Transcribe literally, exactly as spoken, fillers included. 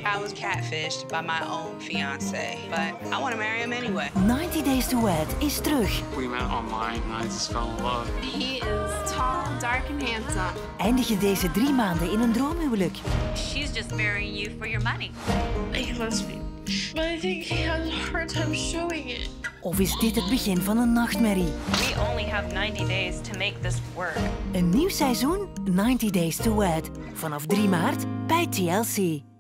I was catfished by my own fiancé, but I want to marry him anyway. ninety Days to Wed is terug. We met online and I just fell in love. He is tall, dark and handsome. Eindig je deze drie maanden in een droomhuwelijk? She's just marrying you for your money. He loves me, but I think he has a hard time showing it. Of is dit het begin van een nachtmerrie? We only have ninety days to make this work. Een nieuw seizoen, ninety Days to Wed. Vanaf drie maart bij T L C.